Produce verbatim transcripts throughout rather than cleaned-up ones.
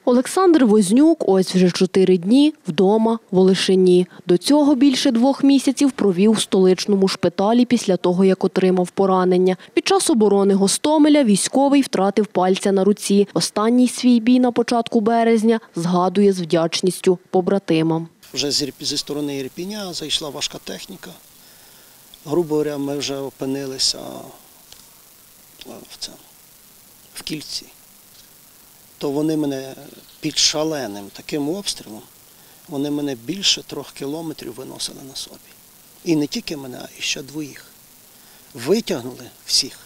Олександр Вознюк ось вже чотири дні вдома в Олешині. До цього більше двох місяців провів в столичному шпиталі після того, як отримав поранення. Під час оборони Гостомеля військовий втратив пальця на руці. Останній свій бій на початку березня згадує з вдячністю побратимам. Вже зі сторони Ірпеня зайшла важка техніка. Грубо говоря, ми вже опинилися в цьому, в Кільці. То вони мене під шаленим таким обстрілом, вони мене більше трьох кілометрів виносили на собі. І не тільки мене, а ще двоїх. Витягнули всіх.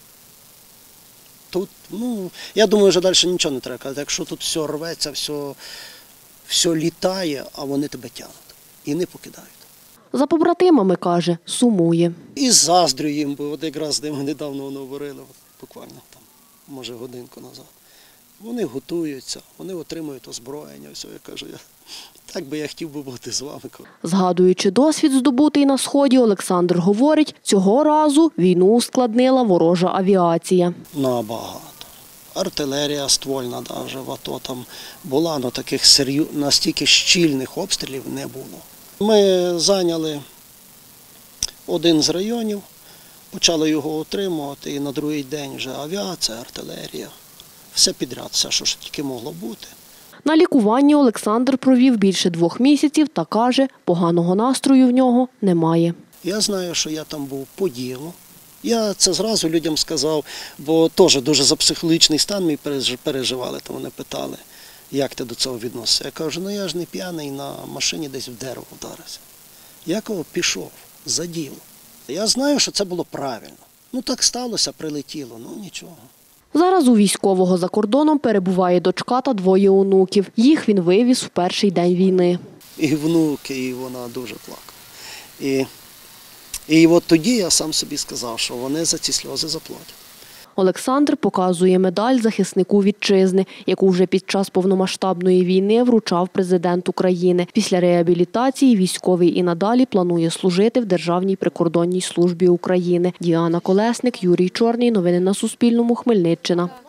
Тут, ну, я думаю, вже далі нічого не треба казати. Якщо тут все рветься, все, все літає, а вони тебе тягнуть і не покидають. За побратимами, каже, сумує. І заздрю їм, бо от якраз з ними недавно воно говорили, буквально там, може годинку назад. Вони готуються, вони отримують озброєння. Все, я кажу, я, так би я хотів би бути з вами. Згадуючи досвід, здобутий на Сході, Олександр говорить, цього разу війну ускладнила ворожа авіація. Набагато. Артилерія ствольна, да, вже в АТО там була, але таких серйоз... настільки щільних обстрілів не було. Ми зайняли один з районів, почали його отримувати, і на другий день вже авіація, артилерія. Все підряд, все, що тільки могло бути. На лікуванні Олександр провів більше двох місяців та каже, поганого настрою в нього немає. Я знаю, що я там був по ділу. Я це зразу людям сказав, бо теж дуже за психологічний стан ми переживали, то вони питали, як ти до цього відносишся. Я кажу, ну я ж не п'яний, на машині десь в дерево вдарився. Я кого пішов за діло. Я знаю, що це було правильно. Ну так сталося, прилетіло, ну нічого. Зараз у військового за кордоном перебуває дочка та двоє онуків. Їх він вивіз в перший день війни. І внуки, і вона дуже плакала. І, і от тоді я сам собі сказав, що вони за ці сльози заплатять. Олександр показує медаль захиснику вітчизни, яку вже під час повномасштабної війни вручав президент України. Після реабілітації військовий і надалі планує служити в Державній прикордонній службі України. Діана Колесник, Юрій Чорний. Новини на Суспільному. Хмельниччина.